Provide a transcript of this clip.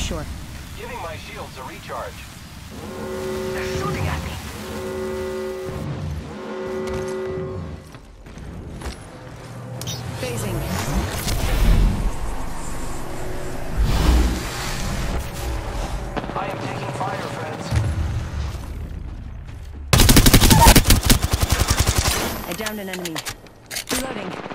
shore. Giving my shields a recharge. They're shooting at me. Phasing. I am taking fire, friends. I downed an enemy. Reloading.